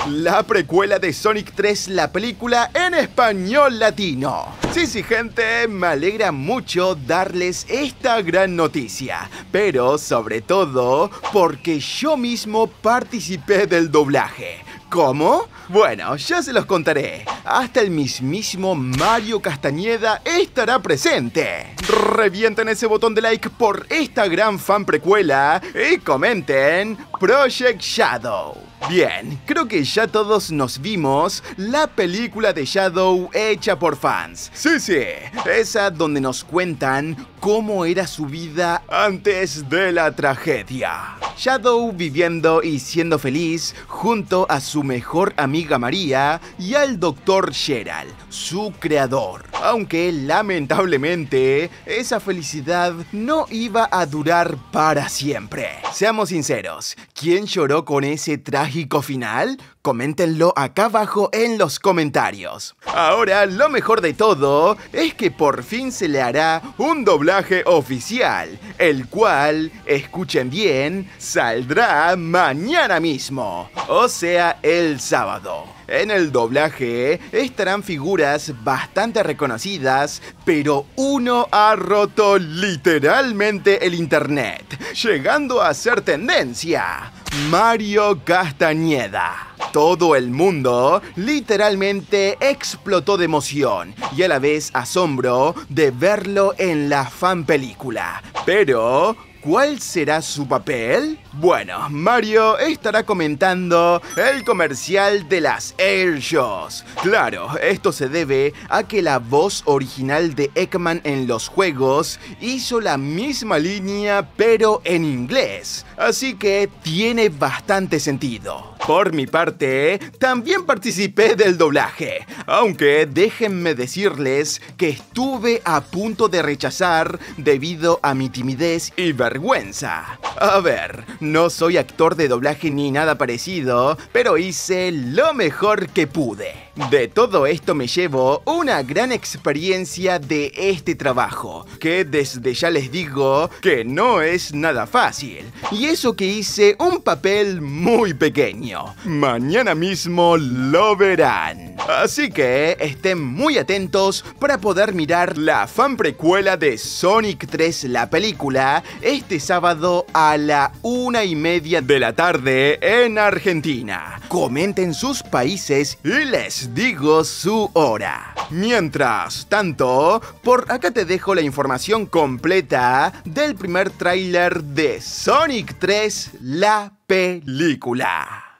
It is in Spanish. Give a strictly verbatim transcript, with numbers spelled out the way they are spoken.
la precuela de Sonic tres, la película en español latino. Sí, sí, gente, me alegra mucho darles esta gran noticia, pero sobre todo porque yo mismo participé del doblaje. ¿Cómo? Bueno, ya se los contaré. Hasta el mismísimo Mario Castañeda estará presente. Revienten ese botón de like por esta gran fan precuela y comenten Project Shadow. Bien, creo que ya todos nos vimos la película de Shadow hecha por fans. Sí, sí, esa donde nos cuentan cómo era su vida antes de la tragedia. Shadow viviendo y siendo feliz junto a su mejor amiga María y al doctor Gerald, su creador. Aunque lamentablemente esa felicidad no iba a durar para siempre. Seamos sinceros, ¿quién lloró con ese trágico final? Coméntenlo acá abajo en los comentarios. Ahora, lo mejor de todo es que por fin se le hará un doblaje oficial, el cual, escuchen bien, saldrá mañana mismo, o sea, el sábado. En el doblaje estarán figuras bastante reconocidas, pero uno ha roto literalmente el internet, llegando a ser tendencia: Mario Castañeda. Todo el mundo literalmente explotó de emoción y a la vez asombro de verlo en la fan película. Pero ¿cuál será su papel? Bueno, Mario estará comentando el comercial de las Airshows. Claro, esto se debe a que la voz original de Eggman en los juegos hizo la misma línea pero en inglés, así que tiene bastante sentido. Por mi parte, también participé del doblaje, aunque déjenme decirles que estuve a punto de rechazar debido a mi timidez y vergüenza. A ver, no soy actor de doblaje ni nada parecido, pero hice lo mejor que pude. De todo esto me llevo una gran experiencia de este trabajo, que desde ya les digo que no es nada fácil. Y eso que hice un papel muy pequeño. Mañana mismo lo verán. Así que estén muy atentos para poder mirar la fan precuela de Sonic tres, la película, este sábado a la una y media de la tarde en Argentina. Comenten sus países y les digo su hora. Mientras tanto, por acá te dejo la información completa del primer tráiler de Sonic tres, la película.